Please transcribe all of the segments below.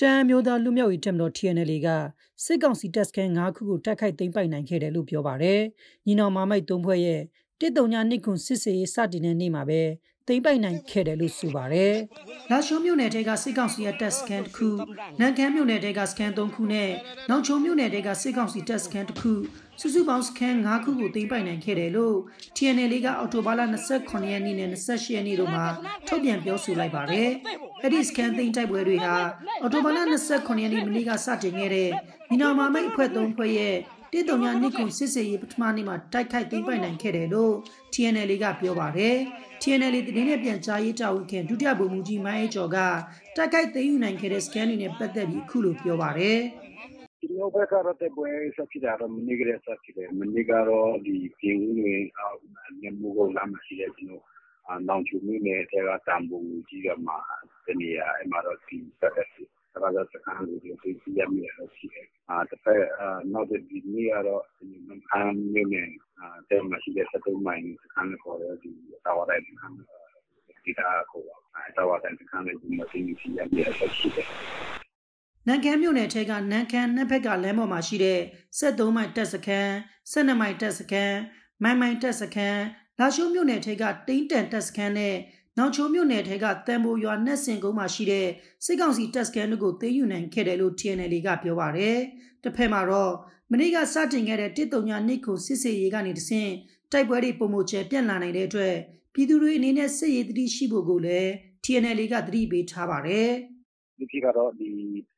မျိုးသားလူမျိုးရေးတက်မတော် TNLA ကစစ်ကောင်စီတပ်စခန်း9ခုကိုတိုက်ခိုက်သိမ်းပိုက်နိုင်ခဲ့တယ်လို့ပြောပါတယ်။ညီနောင်မာမိတ်3ဖွဲ့ရဲ့139ခုစစ်စေးစတင်တဲ့နေ့မှာပဲသိမ်းပိုက်နိုင်ခဲ့တယ်လို့ဆိုပါတယ်။လာရှုံးမြို့နယ်တဲကစစ်ကောင်စီရဲ့တပ်စခန်းတစ်ခု၊နန်ခမ်းမြို့နယ်တဲကစခန်း3ခုနဲ့နောင်ချုံမြို့နယ်တဲကစစ်ကောင်စီတပ်စခန်းတစ်ခုစုစုပေါင်းစခန်း9ခုကိုသိမ်းပိုက်နိုင်ခဲ့တယ်လို့ TNLA ကအော်တိုဘာလ28ရက်နေ့နဲ့28ရက်နေ့တို့မှာထုတ်ပြန်ပြောဆိုလိုက်ပါတယ်။အဲ့ဒီစခန်းသိမ်းတိုက်ပွဲတွေဟာအော်တိုဘာလ28ရက်နေ့မနေ့ကစတင်ခဲ့တဲ့ညီနောင်မာမိတ်အဖွဲ့3ဖွဲ့ရဲ့139ခုစစ်စေးရေးပထမနေ့မှာတိုက်ခိုက်သိမ်းပိုက်နိုင်ခဲ့တယ်လို့ TNLA ကပြောပါတယ်။ TNLA သတင်းနဲ့ပြန်ကြားရေးတာဝန်ခံဒုတိယဗိုလ်မှူးကြီးမိုင်းအေးကျော်ကတိုက်ခိုက်သိမ်းယူနိုင်ခဲ့တဲ့စကန်တွေနဲ့ပတ်သက်ပြီးအခုလိုပြောပါတယ်။ဒီလိုပဲကတော့တဲ့ပွဲဆက်ဖြစ်တာတော့မနေ့ကလေးဆက်ဖြစ်တယ်။မနေ့ကတော့ဒီပြင်ဦးတွေညမကိုလာမှရှိတယ်ကျွန်တော်နောင်ချုံမြို့နယ်ထဲကတံပုံကြီးကမှတနေရာအမှတော့ဒီဆက်တယ်။ဒါကစကန်တွေသိရမြင်လို့ရှိတယ်။တစ်ဖက်နောက်ဒီနေ့ကတော့ဒီမခမ်းမြို့နယ်တဲမရှိတဲ့73မိုင်စကန်ကိုလည်းဒီတာဝါတိုင်းစကန်ဒီတာကိုတာဝါတိုင်းစကန်လည်းဒီမသိရှိရမြင်လို့ရှိတယ်နန်ခမ်းမြို့နယ်ထဲကနန်ခမ်းနှစ်ဖက်ကလမ်းပေါ်မှာရှိတဲ့73မိုင်တပ်စခန်း12မိုင်တပ်စခန်းမိုင်တပ်စခန်းလာရှိုးမြို့နယ်ထဲကတိန်းတန်တပ်စခန်းနဲ့နောင်ချိုမြို့နယ်ထဲကတန်ဖိုရွာနဲ့စင်ကုန်းမှာရှိတဲ့စစ်ကောင်စီတပ်စခန်းတို့ကိုသိမ်းယူနိုင်ခဲ့တယ်လို့ TNLA ကပြောပါတယ်။တစ်ဖက်မှာတော့မနေ့ကစတင်ခဲ့တဲ့139ခုစစ်စေးရေးကနေတဆင့်တိုက်ပွဲတွေပုံမကျပြန့်လာနိုင်တဲ့အတွက်ပြည်သူတွေအနေနဲ့စစ်ရေးတတိရှိဖို့ကိုလည်း TNLA ကသတိပေးထားပါတယ်။ဒီကတော့ဒီ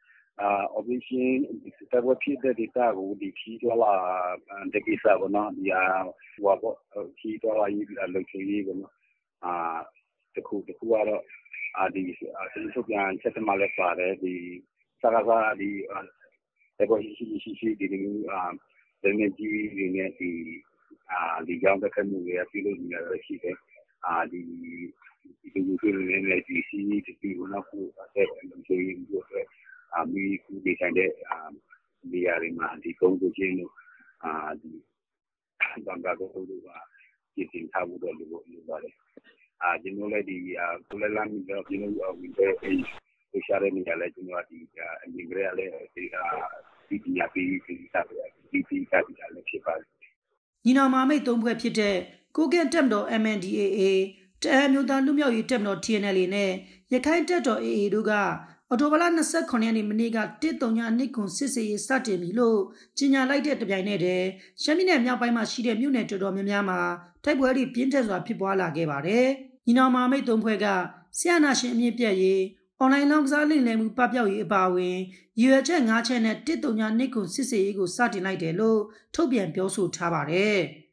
operation တပ်ဝဖြစ်တဲ့ data ကိုဒီခီးတော့လာတကိစ္စဘောနော်ဒီဟိုဘောခီးတော့လာရေးလောက်ချရေးဘောနော်တခုကတော့ဒီစုပ်ပြန်ချက်မှလည်းပါတယ်ဒီစကားကဒီတပ်ဝရှိဒီနေကြီးဒီနဲ့ဒီကြောင့်တစ်ခါမျိုးရပြုလို့နေရရှိတယ်ဒီလူတွေလည်းဒီစီတီဘောနော်ကိုအဲ့လိုချရေးဘူးအတွက်มีผู้ดีဆိုင်တဲ့နေရာတွေမှာဒီကုန်းကိုချင်းတို့ဒီဘန်ကာကိုတို့ကပြည်တင်ထားဖို့တော့လိုပါတယ်ကျွန်တော်လည်းဒီကိုလည်းလာပြီးတော့ကျွန်တော်ဝင်တဲ့ဒီရှားတဲ့နေရာလဲကျွန်တော်ဒီအင်္ဂလိပ်လည်းဒီညာပြီးတာဒီကပ်ပြီးလည်းဖြစ်ပါတယ်ညီနောင်မာမိတ်3ဖွဲ့ဖြစ်တဲ့ကိုကန့်တပ်မတော် MNDAA တအန်းမျိုးသားလူမျိုးရေးတပ်မတော် TNLA နဲ့ရခိုင်တပ်တော် AA တို့ကအော်တိုဘာလ28ရက်နေ့မနေ့က139ခုစစ်စေးရေးစတင်ပြီလို့ကြေညာလိုက်တဲ့တပြိုင်နက်တည်းရှမ်းပြည်နယ်မြောက်ပိုင်းမှာရှိတဲ့မြို့နယ်တော်တော်များများမှာတိုက်ပွဲတွေပြင်းထန်စွာဖြစ်ပွားလာခဲ့ပါတယ်။ညီနောင်မာမိတ်3ဖွဲ့ကဆရာနာရှင်အမြင့်ပြတ်ရေးအွန်လိုင်းလောင်းကစားလိမ်လည်မှုပပျောက်ရေးအပါအဝင်ရည်ရွယ်ချက်5ချက်နဲ့139ခုစစ်စေးရေးကိုစတင်လိုက်တယ်လို့ထုတ်ပြန်ပြောဆိုထားပါတယ်။